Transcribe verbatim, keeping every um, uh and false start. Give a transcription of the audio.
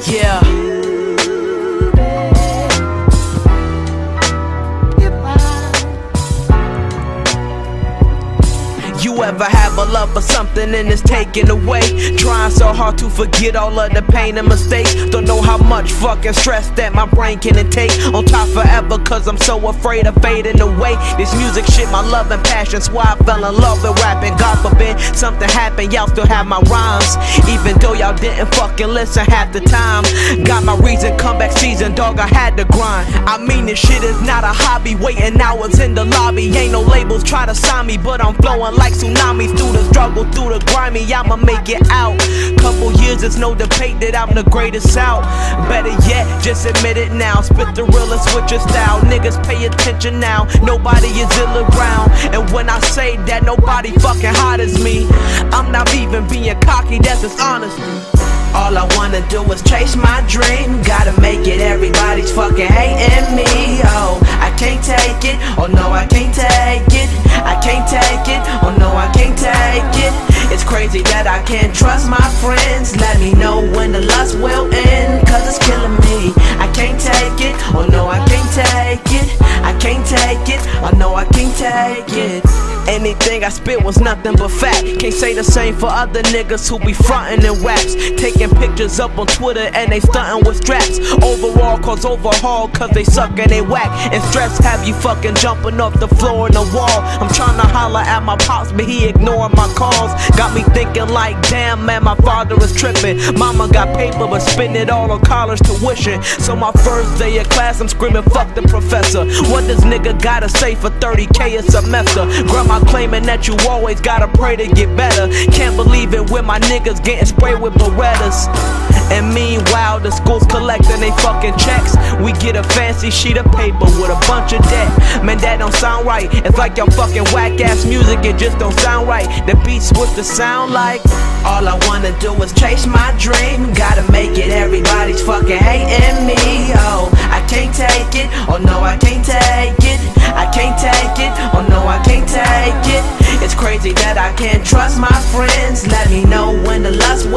Yeah. You ever have a love for something and it's taken away? Trying so hard to forget all of the pain and mistakes. Don't know how much fucking stress that my brain can take. On top forever cause I'm so afraid of fading away. This music shit, my love and passion's why I fell in love with rapping. God forbid something happened, y'all still have my rhymes. Even though y'all didn't fucking listen half the time. Got my reason, comeback season, dog, I had to grind. I mean this shit is not a hobby, waiting hours in the lobby. Ain't no labels try to sign me, but I'm flowing like tsunamis through the struggle, through the grimy, I'ma make it out. Couple years, it's no debate that I'm the greatest out. Better yet, just admit it now. Spit the realest with your style. Niggas pay attention now, nobody is ill around. And when I say that nobody fucking hot as me, I'm not even being cocky, that's just honest. All I wanna do is chase my dream. Gotta make it, everybody's fucking hating me. Oh, I can't take it, oh no I can't take it. I can't take it, oh no I can't take it. It's crazy that I can't trust my friends. Let me know when the lust will end, cause it's killing me. I can't take it, oh no I can't take it. I can't take it, oh no I can't take it. Anything I spit was nothing but fact. Can't say the same for other niggas who be frontin' in raps. Taking pictures up on Twitter and they stuntin' with straps. Overall cause overhaul cause they suck and they whack. And stress have you fucking jumping off the floor and the wall. I'm tryna holler at my pops but he ignoring my calls. Got me thinking like damn man my father is trippin'. Mama got paper but spend it all on college tuition. So my first day of class I'm screaming fuck the professor. What does nigga gotta say for thirty K a semester? Grandma claiming that you always gotta pray to get better. Can't believe it when my niggas getting sprayed with Berettas. And meanwhile the school's collecting they fucking checks. We get a fancy sheet of paper with a bunch of debt. Man that don't sound right. It's like your fucking whack ass music, it just don't sound right. The beat's supposed to sound like. All I wanna do is chase my dream. Gotta make it, everybody's fucking hating me. Oh, I can't take it, oh no I can't take it. I can't take it, oh no I can't take it. It's crazy that I can't trust my friends. Let me know when the lust will